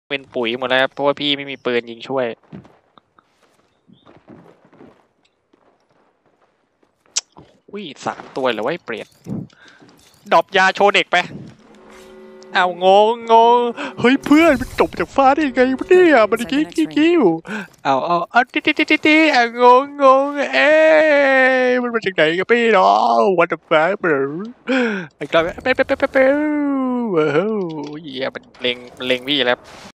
เป็นปุ๋ยหมดแล้วเพราะว่าพี่ไม่มีปืนยิงช่วยอุ้ย3 ตัวเหรอวะเปลี่ยนดรอปยาโชว์เด็กไปเอางงเฮ้ยเพื่อนมันตกจากฟ้าได้ยังไงวะเนี่ยมันกิ้วเอาติเอางเอ๊มันมาจากไหนกันพี่น้อง what the fuck bro ไอ้กลายเป็นเว้ยเหี้ยมันเล็งพี่แล้ว